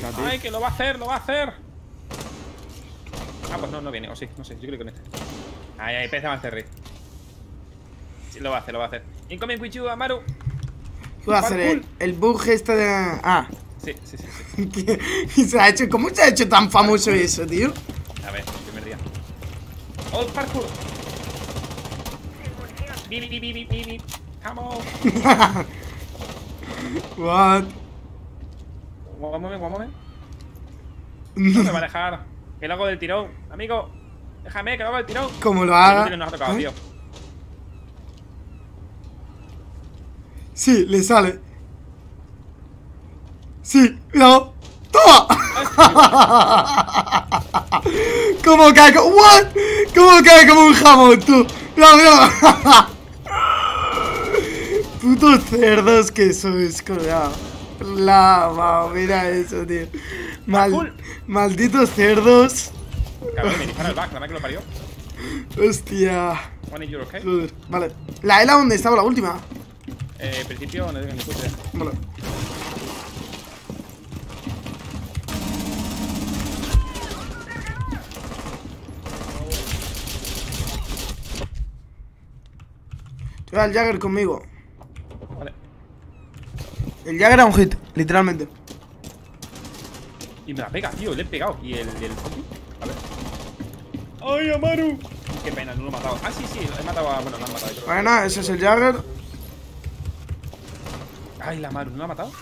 Ay, que lo va a hacer, lo va a hacer. Ah, pues no viene, o sí, no sé, yo creo que con este. Ahí, empieza más Terry. Sí, lo va a hacer, lo va a hacer. Incoming with you, Amaru. ¿Qué va a hacer el bug este de...? Ah. Sí. Se ha hecho... ¿Cómo se ha hecho tan famoso eso, tío? A ver, primer día. ¡Oh, parkour! Bi. Come on. What? One moment. No me va a dejar. Que lo hago del tirón. Amigo, déjame que lo hago del tirón. Como lo haga. No nos ha tocado, tío. Sí, le sale. Sí, no. ¡Toma! ¿Cómo cae? ¿What? ¿Cómo cae como un jamón, tú? Mira. Putos cerdos que sois, coño. Mira eso, tío. Malditos cerdos. Cabrón, me dispara el back, la máquina lo parió. Hostia. Okay? Joder, vale. ¿La ELA dónde estaba la última? Principio, no tengo ni puta idea. Vale. Lleva el Jagger conmigo. Vale. El Jagger era un hit, literalmente. Y me la pega, tío, le he pegado. Y el a ver. ¡Ay, Amaru! Qué pena, no lo he matado. Ah, sí, he matado a... Bueno, lo han matado. Bueno, ese es el Jagger. Ay, la Amaru, ¿no lo ha matado?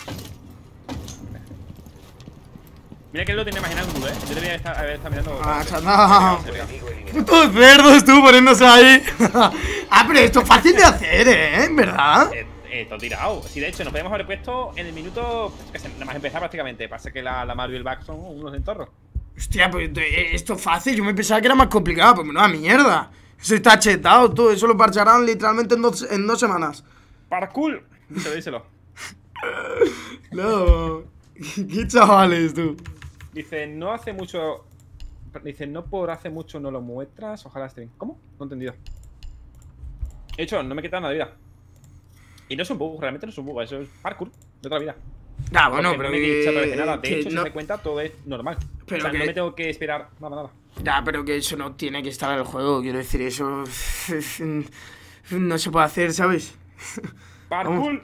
Mira que él lo tenía más en ángulo, Yo debería haber estado mirando. Ah, no. Putos cerdos, tú poniéndose ahí. Pero esto es fácil de hacer, ¿verdad? Todo tirado. Sí, de hecho, nos podemos haber puesto en el minuto. Que nada más empezar prácticamente. Pasa que la Mario y el back son unos entorros. Hostia, pues esto es fácil. Yo me pensaba que era más complicado. Pues menuda mierda. Eso está chetado, tú. Eso lo parcharán literalmente en 2 semanas. ¡Parkour! Díselo. No. ¿Qué chavales, tú? Dice, no hace mucho. Dice, no por hace mucho no lo muestras. Ojalá esté bien. ¿Cómo? No he entendido. De hecho, no me quita nada de vida. Y no es un bug, realmente no es un bug. Eso es parkour de otra vida. Ah, bueno, porque pero no me he dicho de nada. De hecho, no... si me cuenta, todo es normal. Pero o sea, que... no me tengo que esperar nada. Ya, pero que eso no tiene que estar en el juego. Quiero decir, eso no se puede hacer, ¿sabes? Parkour.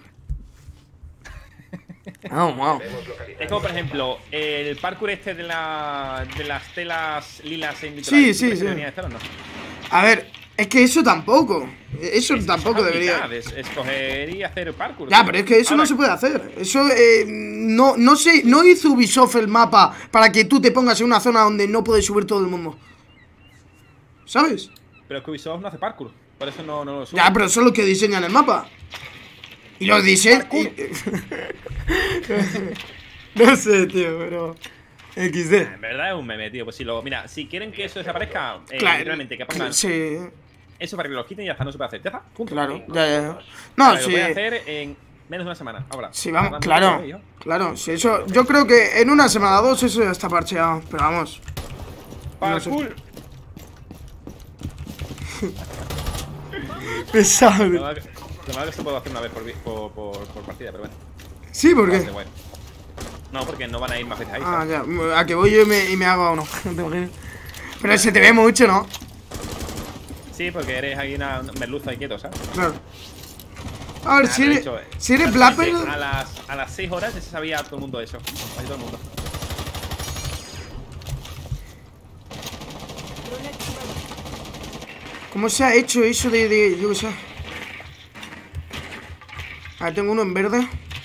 Wow. Es como, por ejemplo, el parkour este de las telas lilas en Sí. ¿no? A ver, es que eso tampoco. Eso tampoco debería. Escoger y hacer parkour. Ya, pero es que eso no se puede hacer. Eso no sé, no hizo Ubisoft el mapa para que tú te pongas en una zona donde no puedes subir todo el mundo. ¿Sabes? Pero es que Ubisoft no hace parkour. Por eso no lo sube. Ya, pero eso es lo que diseñan el mapa. Y los diseñan. No sé, tío, pero. XD. En verdad es un meme, tío. Pues si lo. Mira, si quieren que eso desaparezca, literalmente que pongan. Sí. Eso para que lo quiten y ya está, no se puede hacer. Ya está, punto. Claro, ya. No, sí. Lo voy a hacer en menos de una semana. Ahora. Sí, vamos, claro. Sí, eso. Yo creo que en una semana o 2 eso ya está parcheado. Pero vamos. Parkour. Pesado. Lo malo que esto puedo hacer una vez por partida, pero bueno. Sí, ¿por qué? No, porque no van a ir más veces ahí. Ah, ya. A que voy yo y me hago uno. Pero se te ve mucho, ¿no? Sí, porque eres ahí una merluza y quieto, ¿sabes? Claro. A ver, si eres Blapper. A las 6 horas se sabía todo el mundo eso. Casi todo el mundo. ¿Cómo se ha hecho eso de yo qué sé? A ver, tengo uno en verde.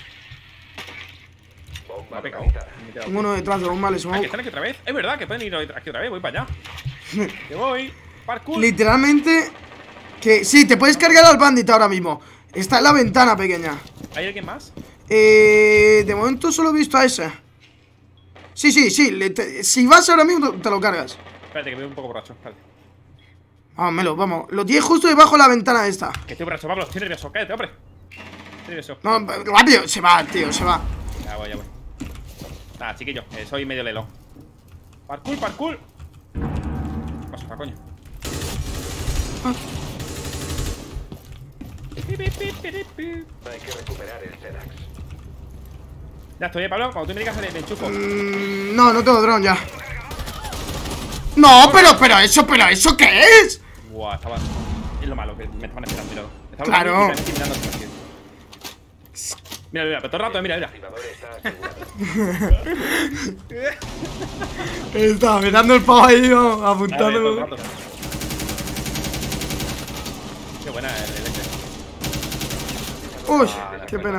Tengo uno detrás de bomba, le sumo. ¿Que están aquí otra vez? Es verdad que pueden ir aquí otra vez, voy para allá. Que voy. Parkour. Literalmente. Que sí, te puedes cargar al bandit ahora mismo. Está en la ventana pequeña. ¿Hay alguien más? De momento solo he visto a ese. Sí. Si vas ahora mismo te lo cargas. Espérate, que voy un poco borracho. Espérate. Vamos, Melo, vamos. Lo tienes justo debajo de la ventana esta. Que estoy borracho, Pablo, estoy nervioso. Cállate, hombre. Estoy nervioso. No, rápido, se va, tío, se va. Ya voy. Nada, chiquillo, soy medio lelo. Parkour. Paso, coño. Hay que recuperar el Zedax. Ya estoy, Pablo. Cuando tú me digas, me enchufo. No, no tengo dron ya. No, pero eso ¿qué es? Buah, estaba. Es lo malo, que me estaban esperando, mira. Claro. Mira, mira, pero todo el rato, mira. Estaba mirando el pavo ahí, apuntándolo. Qué buena el este. Uy, qué pena.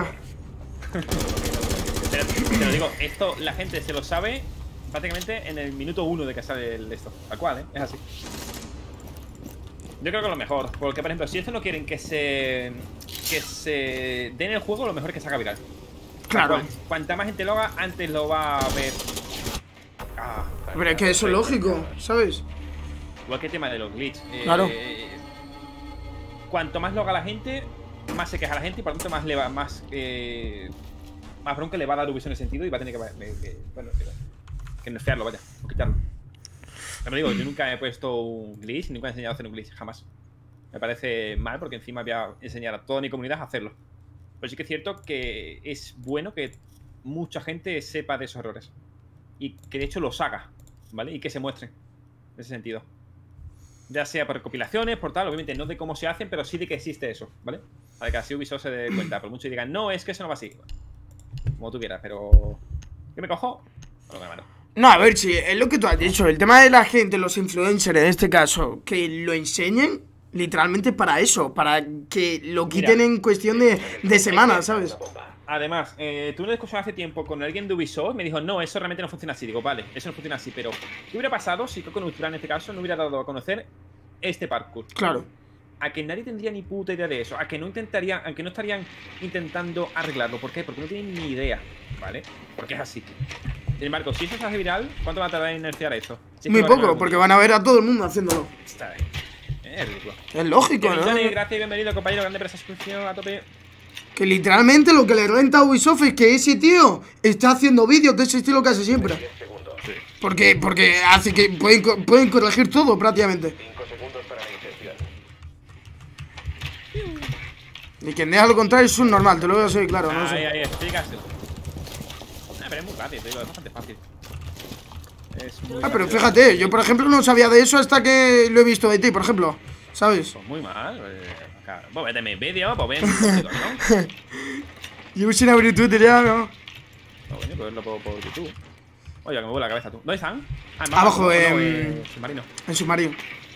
Te lo digo, esto la gente se lo sabe prácticamente en el minuto 1 de que sale esto. Tal cual, es así. Yo creo que lo mejor, porque por ejemplo, si esto no quieren que se den el juego, lo mejor es que se haga viral. Claro. Cuanta más gente lo haga, antes lo va a ver. Pero es que eso es lógico, ¿sabes? Igual que el tema de los glitches. Claro. Cuanto más lo haga la gente, más se queja la gente y por lo tanto más le va más bronca le va a dar Ubisoft en el sentido y va a tener que nerfearlo, vaya, o quitarlo. Pero digo, yo nunca he puesto un glitch, nunca he enseñado a hacer un glitch, jamás. Me parece mal porque encima voy a enseñar a toda mi comunidad a hacerlo. Pero sí que es cierto que es bueno que mucha gente sepa de esos errores. Y que de hecho los haga, ¿vale? Y que se muestren en ese sentido. Ya sea por recopilaciones, por tal, obviamente no de cómo se hacen, pero sí de que existe eso, ¿vale? Para que así Ubisoft se dé cuenta. Por mucho digan, no, es que eso no va así. Bueno, como tú quieras, pero... ¿Qué me cojo? Bueno, hermano. No, a ver, si es lo que tú has dicho. El tema de la gente, los influencers en este caso, que lo enseñen literalmente para eso, para que lo quiten en cuestión de semanas, ¿sabes? Además, tuve una discusión hace tiempo con alguien de Ubisoft, me dijo, no, eso realmente no funciona así. Digo, vale, eso no funciona así, pero ¿qué hubiera pasado si Coco Neutral en este caso no hubiera dado a conocer este parkour? Claro. A que nadie tendría ni puta idea de eso, a que no estarían intentando arreglarlo. ¿Por qué? Porque no tienen ni idea, ¿vale? Porque es así. Sin embargo, si eso se hace viral, ¿cuánto va a tardar en nerfear esto? Si Muy poco, porque van a ver a todo el mundo haciéndolo. Está bien. Es ridículo. Es lógico, ¿no? Gracias y bienvenido, compañero. Grande por esa suscripción a tope. Que literalmente lo que le renta a Ubisoft es que ese tío está haciendo vídeos de ese estilo casi siempre. Sí. Porque hace que pueden corregir todo prácticamente. 5 segundos para la inserción. Y quien deja lo contrario es un normal, te lo voy a decir claro, no sé. Ahí, explícaselo. Pero es muy rápido, te digo, es bastante fácil. Es muy Pero rápido. fíjate, yo por ejemplo no sabía de eso hasta que lo he visto de ti, por ejemplo, ¿sabes? Pues muy mal. Claro. Pues vete mi vídeo, pues ven, ¿no? Yo sin abrir Twitter ya, ¿no? No, coño, pues verlo por YouTube. Oye, que me vuelve la cabeza tú. ¿Dónde están? Abajo, submarino. en submarino.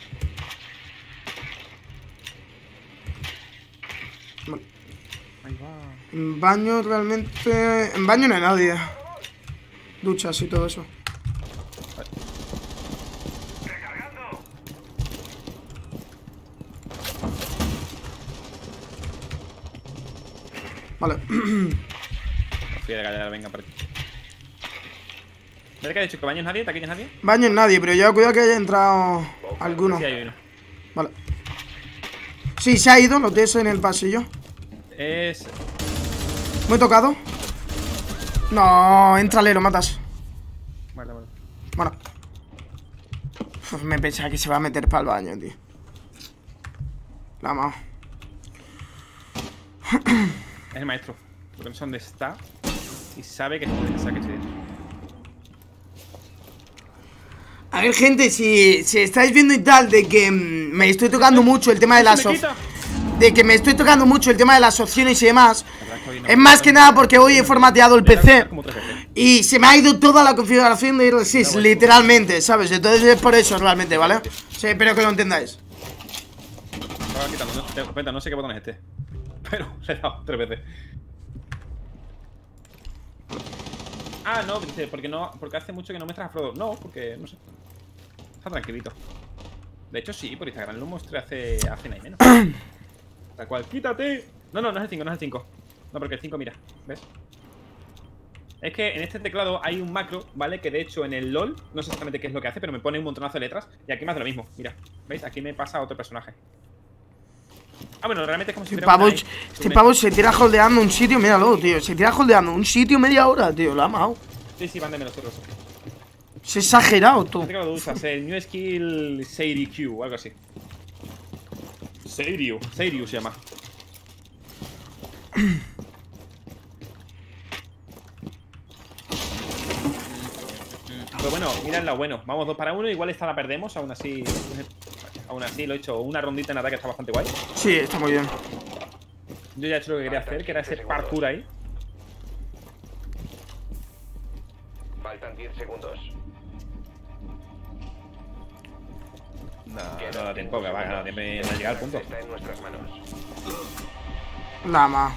Vale. Ahí va. En baño realmente... En baño no hay nadie. Duchas y todo eso. Vale. Confía de galera, venga por aquí. ¿Verdad que ha dicho que baños nadie? ¿Taquillas nadie? Baño en nadie, pero ya cuidado que haya entrado alguno. Sí, hay uno. Vale. Sí, se ha ido, lo tienes en el pasillo. Es... ¿Muy tocado? No, entrale, lo matas. Vale. Bueno. Uf, me pensaba que se va a meter para el baño, tío. La ha amado. Es el maestro. Porque no sé dónde está. Y sabe que estoy dentro. A ver, gente, si estáis viendo y tal de que me estoy tocando mucho el tema de las opciones y demás, es más que nada porque hoy he formateado el PC y se me ha ido toda la configuración de RSys, literalmente, ¿sabes? Entonces es por eso realmente, ¿vale? Sí, espero que lo entendáis. No sé qué botón es este. Pero le he dado 3 veces. Ah, no, dice, porque hace mucho que no muestras a Frodo. No, porque no sé. Está tranquilito. De hecho, sí, por Instagram lo mostré hace nada y menos. Tal cual, quítate. No es el 5, no es el 5. No, porque el 5, mira, ¿ves? Es que en este teclado hay un macro, ¿vale? Que de hecho en el LOL, no sé exactamente qué es lo que hace, pero me pone un montonazo de letras. Y aquí me hace lo mismo, mira. ¿Veis? Aquí me pasa a otro personaje. Ah, bueno, realmente es como si Este pavo se tira holdeando un sitio, míralo, tío. Se tira holdeando un sitio media hora, tío. Lo ha amado. Sí, van de menos otros. Es exagerado, tú. Este que lo usas, el New Skill Seiryu Q o algo así. Seiryu se llama. Pero bueno, mira el lado bueno. Vamos 2 para 1, igual esta la perdemos, aún así. Aún así lo he hecho. Una rondita en ataque está bastante guay. Sí, está muy bien. Yo ya he hecho lo que quería hacer, que era ese parkour ahí. Faltan 10 segundos. No da tiempo, que va a ganar tiempo de llegar al punto. Está en nuestras manos. Lama.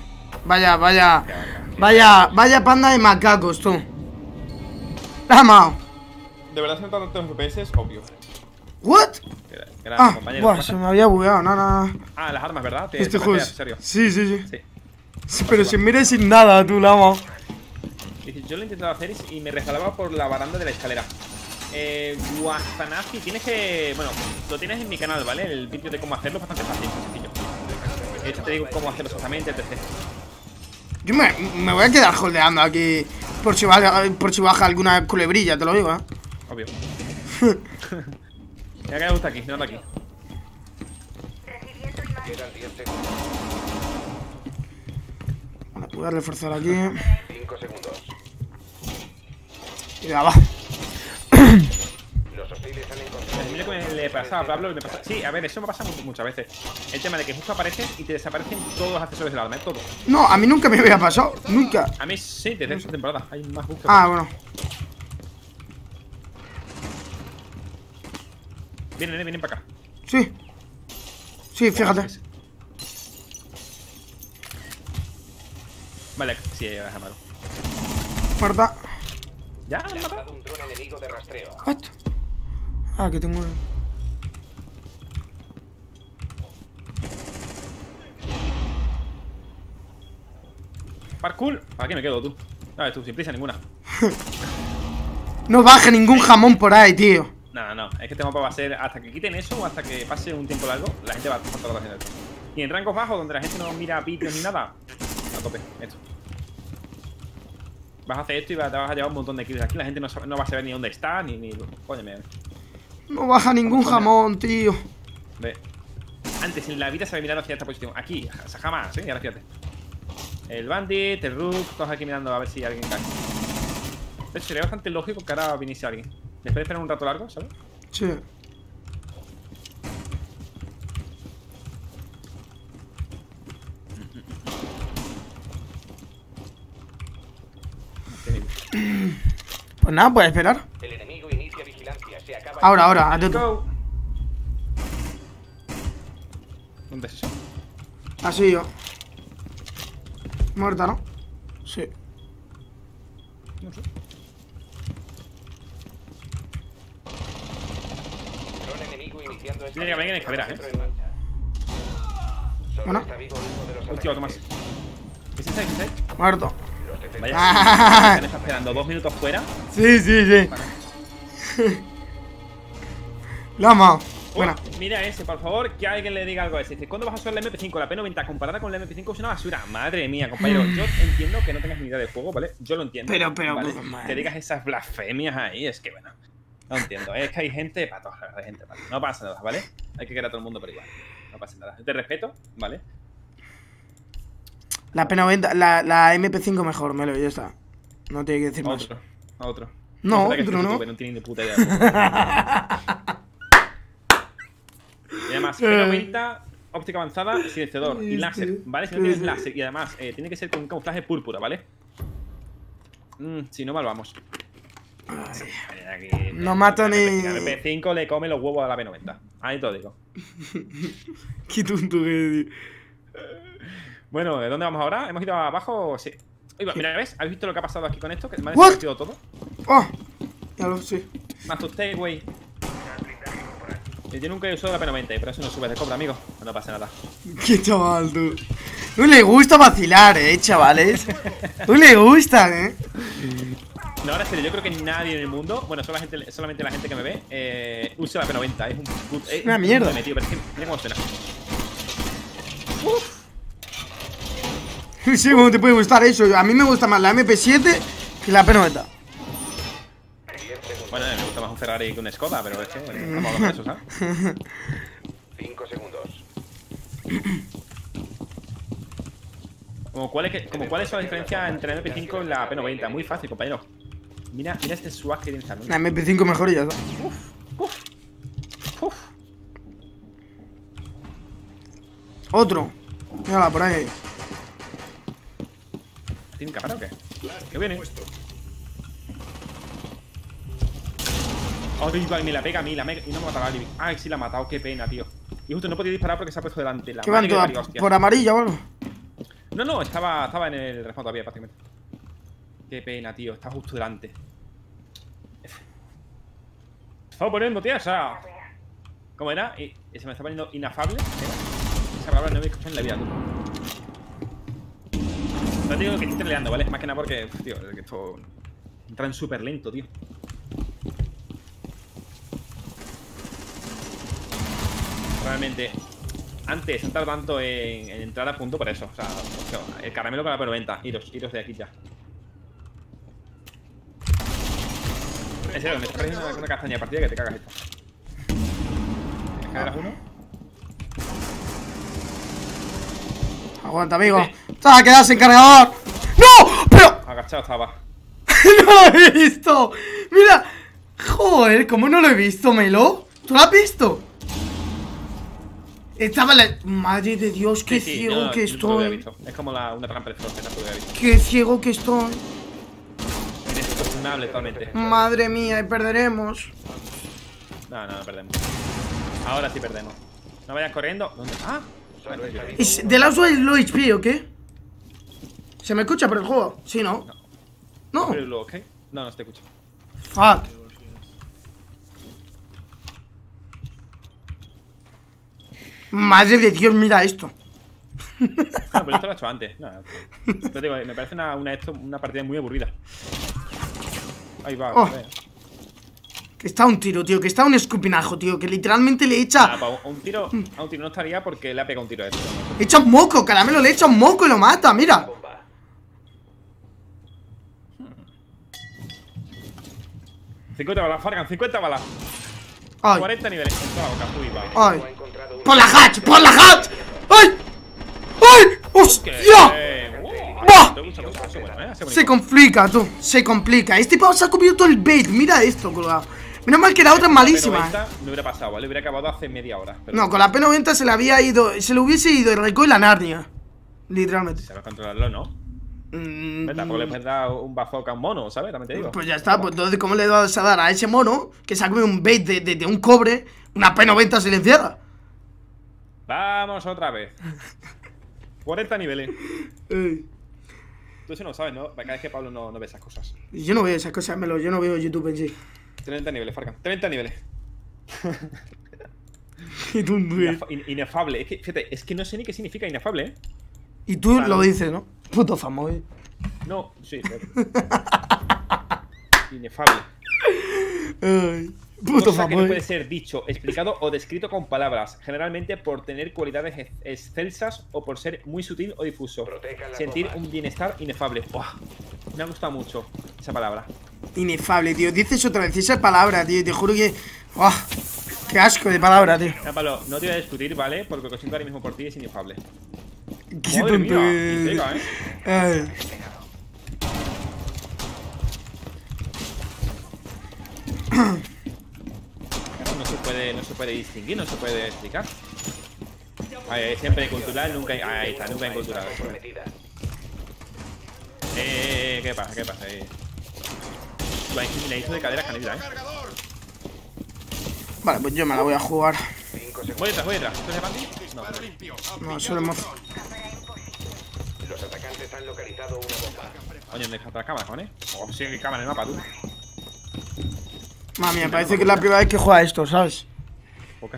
Vaya panda de macacos, tú. Lama. De verdad, son tantos FPS, obvio. ¿What? Ah, compañero, buah, se me había bugueado, no. Ah, las armas, ¿verdad? Este juego en es... serio. Sí. Sí. Pero sin mire sin nada, tú, Lama. Yo lo he intentado hacer y me resbalaba por la baranda de la escalera. Guazanafi, tienes que... Bueno, lo tienes en mi canal, ¿vale? El vídeo de cómo hacerlo es bastante fácil, sencillo. De hecho te digo cómo hacerlo exactamente, etc. Yo me voy a quedar holdeando aquí por si baja alguna culebrilla, te lo digo, Obvio. Mira que me gusta aquí, no aquí. Quedan 10 segundos. Vale, voy a reforzar aquí. 5 segundos. Y ya va. Los hostiles han encontrado. Mira que le pasaba a Pablo y me pasa... Sí, a ver, eso me pasa muchas veces. El tema de que justo apareces y te desaparecen todos los accesorios del arma, todo. No, a mí nunca me había pasado, nunca. A mí sí, desde esta temporada. Hay más bugs. Ah, bueno. Vienen para acá. Sí, fíjate. Vale, sí, ya es malo. Muerta. ¿Ya? Lanzado un dron enemigo de rastreo. What? Ah, que tengo... Parkour. ¿Para qué me quedo tú? A ver, tú, sin prisa ninguna. No baje ningún jamón por ahí, tío. No, es que este mapa va a ser hasta que quiten eso o hasta que pase un tiempo largo, la gente va a estar todo haciendo esto. Y en rangos bajos, donde la gente no mira vídeos ni nada, a tope, esto. Vas a hacer esto y te vas a llevar un montón de kills. Aquí la gente no va a saber ni dónde está, ni... Coño, mira. No baja ningún jamón, tío. Ve. Antes en la vida se había mirado hacia esta posición. Aquí, jamás, ¿eh? Y ahora fíjate. El Bandit, el Rook, todos aquí mirando a ver si alguien cae. De hecho, sería bastante lógico que ahora viniese alguien. Después de esperar un rato largo, ¿sabes? Sí. Pues nada, puedes esperar. El enemigo inicia vigilancia. Se acaba. Ahora, atento. Go. ¿Dónde es eso? Así yo. Muerta, ¿no? Sí. No sé. Dron enemigo iniciando esta. Tiene que venir en escaleras, Centro en marcha. Solo Bueno. está vivo uno de los Hostia, Tomás. atacantes. ¿Qué es ese? Muerto. Los defensores. Vaya, Ah. me está esperando 2 minutos fuera. Sí. Lama. Buena. Mira ese, por favor, que alguien le diga algo a ese. Dice, ¿cuándo vas a usar la MP5? La P90 comparada con la MP5 es una basura. Madre mía, compañero. Yo entiendo que no tengas ni idea de juego, ¿vale? Yo lo entiendo. Pero, ¿vale? madre. Que digas esas blasfemias ahí, es que bueno. No entiendo. Es que hay gente para todas, hay gente para. No pasa nada, ¿vale? Hay que querer a todo el mundo por igual. No pasa nada. Te respeto, ¿vale? La P90, la MP5 mejor, Melo, ya está. No tiene que decir más. Otro. No, sé qué es otro no. YouTube, no tiene ni puta idea. Y además, P90, óptica avanzada, silenciador y láser, ¿vale? Si no tienes láser y además tiene que ser con un camuflaje púrpura, ¿vale? Si no, mal vamos. Aquí, No mato ni... La MP5 le come los huevos a la P90. Ahí te lo digo. Qué tonto que... Bueno, ¿de dónde vamos ahora? ¿Hemos ido abajo? Sí. Oiga, mira, ¿ves? ¿Habéis visto lo que ha pasado aquí con esto? Que me ha What? desaparecido todo. Oh, ya lo sé. Me asusté, güey. Yo nunca he usado la P90, pero eso no sube de cobra, amigo. No pasa nada. Qué chaval, tú. No le gusta vacilar, chavales. No le gusta, No, ahora en serio, yo creo que nadie en el mundo, bueno, solamente la gente que me ve, usa la P90. Es un puto. Es una mierda. Tío, pero es que, mira cómo suena. Sí, ¿cómo te puede gustar eso? A mí me gusta más la MP7 que la P90. Bueno, me gusta más un Ferrari que un Skoda, pero es que estamos hablando de eso, ¿sabes? 5 segundos. ¿Cuál es la diferencia entre la MP5 y la P90? Muy fácil, compañero. Mira este swag que tiene esta, ¿no? La MP5 mejor y ya está. Uf. Otro. Mírala, por ahí. ¿Tiene cámara o qué? ¿Qué viene? Ay, me la pega a mí, y no me mataba a Libby. Ay, sí la ha matado, qué pena, tío. Y justo no podía disparar porque se ha puesto delante. ¿Qué van todas? ¿Por amarilla o algo? No, estaba en el respawn todavía, prácticamente. Qué pena, tío, está justo delante. Estaba poniendo, tía, o sea. ¿Cómo era? Y se me está poniendo inafable. Esa palabra no me he escuchado en la vida, tú. No te digo que estoy treleando, ¿vale? Más que nada porque, tío, que esto entran súper lento, tío. Realmente, antes he entrado tanto en entrar a punto por eso. O sea, el caramelo con la P90. Iros de aquí ya. En serio, me está pareciendo una castaña de partida que te cagas esto. ¿Escaleras uno? Aguanta, amigo. ¡Te vas a quedar sin cargador! ¡No! ¡Pero! Agachado estaba. ¡No lo he visto! ¡Mira! Joder, ¿cómo no lo he visto, Melo? ¿Tú lo has visto? Estaba la... Madre de Dios, qué ciego que estoy. Es como una trampa de flor que no pude haber visto. Qué ciego que estoy. Inexpugnable totalmente. Madre mía, y perderemos. No perdemos. Ahora sí perdemos. No vayas corriendo. ¿Dónde? ¡Ah! ¿Es de las low HP o qué? ¿Se me escucha por el juego? Sí, ¿no? No. ¿Okay? No te escucho. Fuck. Madre de Dios, mira esto. Pero esto lo he hecho antes. Te digo, me parece una partida muy aburrida. Ahí va. Oh. Que está un tiro, tío. Que está un escupinajo, tío. Que literalmente le echa... A un tiro no estaría porque le ha pegado un tiro a esto. Le echa un moco, Caramelo. Le echa un moco y lo mata, mira. 50 balas, Fargan, 50 balas. Ay. 40 niveles. En toda la boca. Uy, va. Ay. ¡Por la hatch! ¡Por la hatch! ¡Ay! ¡Ay! ¡Hostia! ¡Bah! Se complica, tú. Se complica. Este pavo se ha comido todo el bait. Mira esto, colgado. Menos mal que la otra es malísima. No hubiera pasado, ¿vale? Hubiera acabado hace media hora. Pero... No, con la P90 se le había ido. Se le hubiese ido el recoil la Narnia. Literalmente. Sabes controlarlo, ¿no? Tampoco le puedes dar un bazooka a un mono, ¿sabes? También te digo. Pues ya está, pues entonces ¿cómo le vas a dar a ese mono que se ha comido un bait de un cobre una P90 silenciada? Vamos otra vez. 40 niveles. Tú eso no lo sabes, ¿no? Cada vez que Pablo no ve esas cosas. Yo no veo esas cosas, Melo, yo no veo YouTube en sí. 30 niveles, Fargan. 30 niveles. Inefable. Es que, fíjate, es que no sé ni qué significa inefable, ¿eh? Y tú lo dices, ¿no? Puto fanboy. No, sí. Inefable. Ay, puto cosa que no fanboy. puede ser dicho, explicado o descrito con palabras, generalmente por tener cualidades excelsas o por ser muy sutil o difuso. Sentir un bienestar inefable. Buah, me ha gustado mucho esa palabra. Inefable, tío. Dices otra vez esa palabra, tío. Te juro que... ¡Oh! ¡Qué asco de palabra, tío! Pablo, no te voy a discutir, ¿vale? Porque lo que siento ahora mismo por ti es inefable. ¡Qué tonto! Ay. No se puede distinguir, no se puede explicar. Siempre cultural, nunca hay... Ahí está, nunca hay cultural. ¿Qué pasa? Le hizo de cadera canela, Vale, pues yo me la voy a jugar. Voy detrás. ¿Tú eres Bandy? No, solo hemos... Los atacantes han localizado una bomba. Oye, ¿dónde está la cámara, ¿eh? Oh, sí, que cámara en el mapa, tú. Mami, me parece que es la primera vez que juega esto, ¿sabes? Pocas.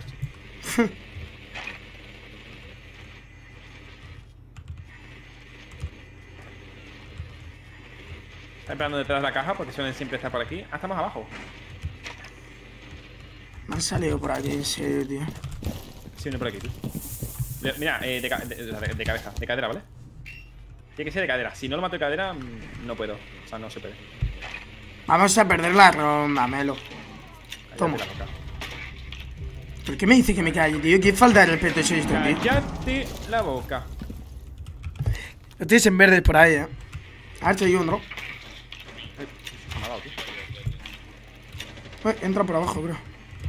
Está esperando detrás de la caja porque suelen siempre estar por aquí. Ah, estamos abajo. Me han salido por aquí, en serio, tío. Sí, viene por aquí, tú. Mira, de cabeza, de cadera, ¿vale? Tiene que ser de cadera. Si no lo mato de cadera, no puedo. O sea, no se puede. Vamos a perder la ronda, Melo. Toma. ¿Por qué me dice que me calle, tío? ¿Qué falta de respeto es esto, tío? Cállate la boca. Lo tienes en verdes por ahí, A ver, te digo un drop. ha dado, tío. Entra por abajo, creo.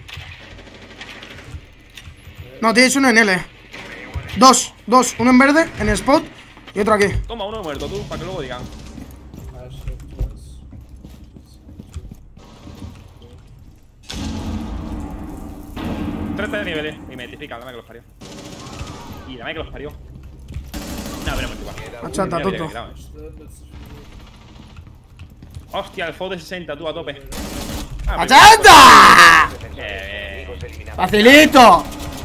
No, tienes uno en L. Dos, uno en verde, en el spot. Y otro aquí. Toma, uno muerto tú, para que luego digan. De niveles y me identifica, dame que los parió. Y dame que los parió. No, pero igual. Achata, tonto. Hostia, el FOD de 60, tú a tope. ¡Achata! ¡Facilito!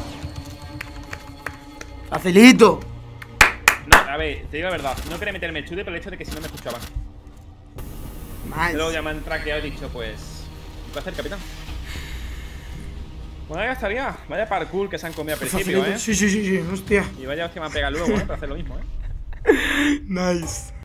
¡Facilito! No, a ver, te digo la verdad. No quería meterme el chute por el hecho de que si no me escuchaban. Nice. Luego ya me han traqueado y he dicho, pues. ¿Qué va a hacer, capitán? Bueno, ya estaría. Vaya parkour que se han comido al principio, Facilito. Sí, hostia. Y vaya hostia me han pegado luego, para hacer lo mismo, Nice.